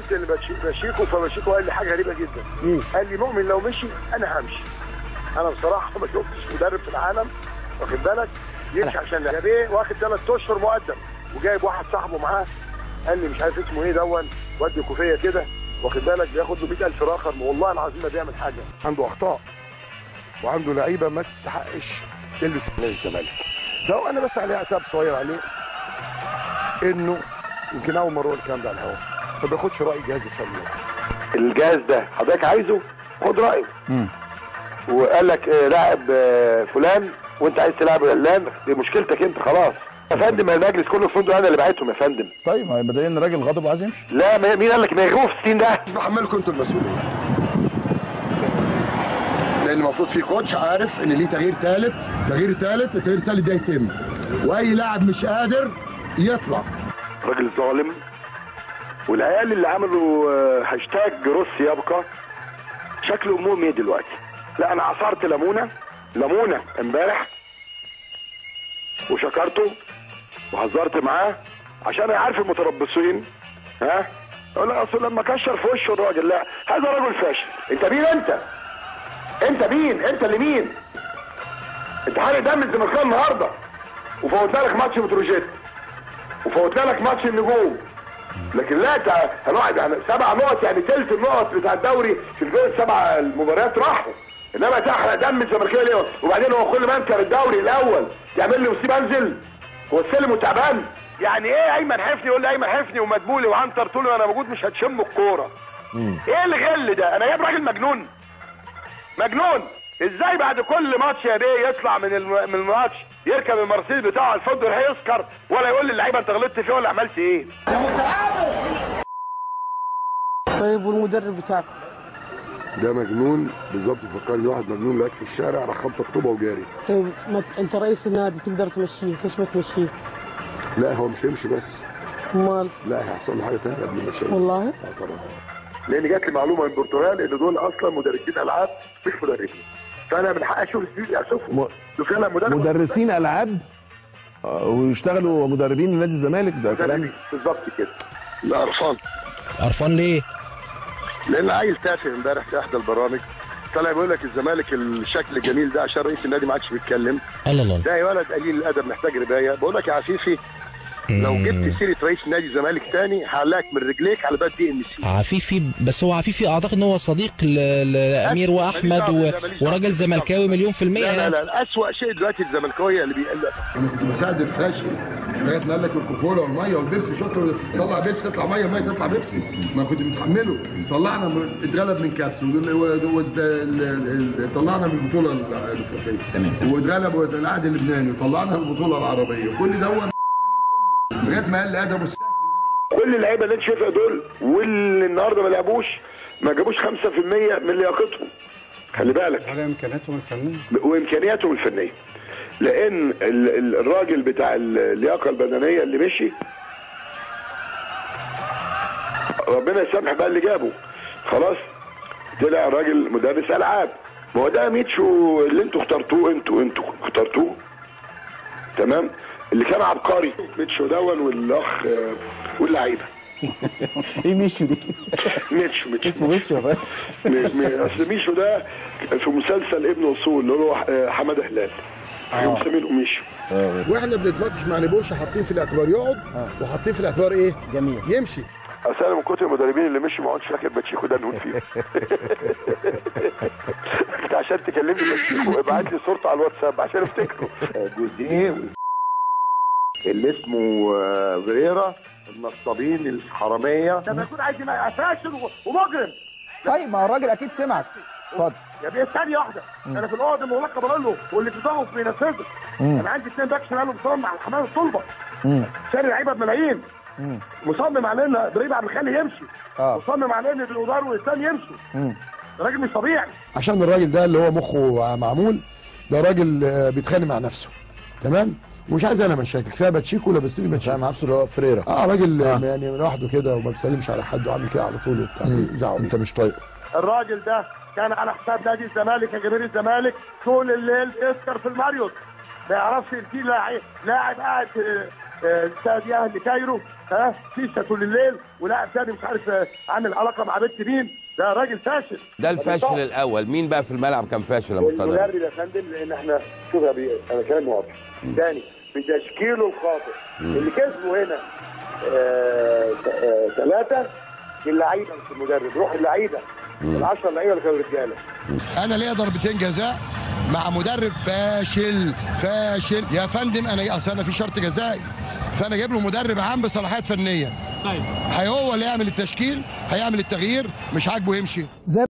قلت لبشيكو، فبشيكو قال لي حاجه غريبه جدا. قال لي مؤمن لو مشي انا همشي. انا بصراحه ما شفتش مدرب في العالم واخد بالك يمشي عشان جابيه واخد 3 اشهر مقدم، وجايب واحد صاحبه معاه قال لي مش عارف اسمه ايه دون ودي كوفيه كده واخد بالك بياخد له 100,000 راخر. والله العظيم ما بيعمل حاجه. عنده اخطاء وعنده لعيبه ما تستحقش تلبس نادي الزمالك. فهو انا بس عليه عتاب صغير عليه انه يمكن اول مره الكلام ده على الهواء، ما بياخدش راي الجهاز الفني. الجهاز ده حضرتك عايزه خد رايه. وقال لك لاعب فلان وانت عايز تلعب علان، دي مشكلتك انت خلاص يا فندم. المجلس كله في فندق انا اللي بعتهم يا فندم. طيب ما بدأ ان الراجل غضب وعايز يمشي. لا مين قال لك ما يغوف السين ده؟ مش بحملكم انتوا المسؤوليه، لان المفروض في كوتش عارف ان ليه تغيير ثالث. التغيير الثالث ده يتم، واي لاعب مش قادر يطلع. راجل ظالم، والعيال اللي عملوا هاشتاج روسي يبقى شكله امهم ايه دلوقتي؟ لا انا عصرت ليمونه امبارح وشكرته وهزرت معاه عشان انا عارف المتربصين. ها اقول لك اصل لما كشر في وشه الراجل، لا هذا رجل فاشل. انت مين انت مين؟ انت اللي مين؟ انت حارق دم الزمالك النهارده، وفوتنا لك ماتش بتروجيت وفوتنا لك ماتش النجوم، لكن لا هنقعد يعني 7 نقط، يعني ثلث النقط بتاع الدوري في الجول 7 المباريات راحوا. انما تحرق دم الزمالكيه ليه؟ وبعدين هو كل ما انكر الدوري الاول يعمل لي وسيب انزل، هو السلم وتعبان. يعني ايه ايمن حفني يقول لي ايمن حفني ومدبولي وعنتر طول وانا موجود مش هتشم الكوره؟ ايه الغل ده؟ انا جايب راجل مجنون. ازاي بعد كل ماتش يا بيه يطلع من الماتش يركب المرسيدس بتاعه الفندق هيسكر ولا يقول للعيبه انت غلطت فيه ولا عملت ايه؟ طيب والمدرب بتاعك؟ ده مجنون بالظبط، فكرني واحد مجنون لقاك في الشارع راح خبط الطوبه وجاري. طيب انت رئيس النادي تقدر تمشيه، ليش ما تمشيه؟ لا هو مش هيمشي بس. امال؟ لا هيحصل له حاجه ثانيه قبل ما يمشي. والله؟ طبعا. لان جات لي معلومه من البرتغال ان دول اصلا مدرسين العاب مش مدربين. فانا من حقي اشوف اشوفهم. فعلا مدرسين العاب ويشتغلوا مدربين لنادي الزمالك، ده كلام بالظبط كده. لا قرفان ليه؟ لان عيل تافه امبارح في احدى البرامج طلع بيقول لك الزمالك الشكل الجميل ده عشان رئيس النادي ما عادش بيتكلم. الله ده يا ولد قليل الادب محتاج ربايه. بقول لك يا عفيفي لو جبت سيره رئيس نادي الزمالك تاني هعلقك من رجليك على باب دي ام سي. عفيفي بس هو عفيفي اعتقد ان هو صديق لامير واحمد وراجل زملكاوي مليون في المية. لا اسوأ شيء دلوقتي الزملكاويه اللي بيقلق. انا كنت بساعد الفاشل لغايه ما قال لك الكوكولا والميه والبيبسي. شفت طلع بيبسي تطلع ميه، الميه تطلع بيبسي. ما كنت متحمله. طلعنا اتغلب من كابس طلعنا من البطوله الافريقيه واتغلب العهد اللبناني وطلعنا من البطوله العربيه. كل ده لغايه ما قال لي ادب كل اللعيبه اللي انت شايفها دول واللي النهارده ما لعبوش ما جابوش 5% من لياقتهم. خلي بالك على امكانياتهم الفنيه وامكانياتهم الفنيه، لان الراجل بتاع اللياقه البدنيه اللي مشي ربنا يسامح بقى اللي جابه خلاص طلع راجل مدرس العاب. ما هو ده ميتشو اللي انتوا اخترتوه، انتوا اخترتوه تمام، اللي كان عبقري ميتشو دون والاخ واللعيبه. ايه ميشو دي؟ ميتشو اسمه ميشو يا فندم. اصل ميشو ده في مسلسل ابن اصول اللي هو حماده هلال مسمينه ميشو. واحنا بنتناقش مع نبوشه حاطين في الاعتبار يقعد وحاطين في الاعتبار ايه؟ جميل يمشي. اصل انا من كتر المدربين اللي مشوا ما عدتش فاكر باتشيكو ده نقول فيه. انت عشان تكلمني باتشيكو ابعت لي صورته على الواتساب عشان افتكره. جوزيه اللي اسمه فيريرا النصابين الحراميه ده بيكون عايز يبقى فاشل ومجرم. طيب ما الراجل اكيد سمعك. اتفضل يا بيه ثانيه واحده. انا في الاوضه المغلقه بقول له واللي بيضغط بينفذه. انا عندي 2 باك شمال ومصمم مع الحمام الطلبه. شاري لعيبه بملايين. مصمم على ان ابراهيم عبد الخالق يمشي. مصمم على ان الودار واسلام يمشوا. راجل مش طبيعي. عشان الراجل ده اللي هو مخه معمول ده راجل بيتخانق مع نفسه تمام، ومش عايز انا مشاكل. كفايه باتشيكو لبستني باتشيكو مع نفسه اللي هو فريرا. راجل يعني لوحده كده وما بيسلمش على حد وعامل كده على طول وبتاع. انت مش طايق الراجل ده كان على حساب نادي الزمالك يا جماهير الزمالك طول الليل يسكر في الماريوت، ما يعرفش في لاعب قاعد في استاد اهلي كايرو شيشه طول الليل ولاعب تاني مش عارف عامل علاقه مع بنت مين. ده راجل فاشل. ده الفاشل الاول. مين بقى في الملعب كان فاشل يا مرتضى؟ المدرب يا فندم، لان احنا شوف يا بيه انا كلام واضح. ثاني بتشكيله الخاطئ اللي كسبوا هنا 3 اللعيبه مش المدرب. روح اللعيبه ال10 لعيبه اللي كانوا رجاله. انا ليا ضربتين جزاء مع مدرب فاشل يا فندم. انا اصل انا في شرط جزائي، فانا جايب له مدرب عام بصلاحيات فنيه. طيب هو اللي يعمل التشكيل، هيعمل التغيير، مش عاجبه يمشي.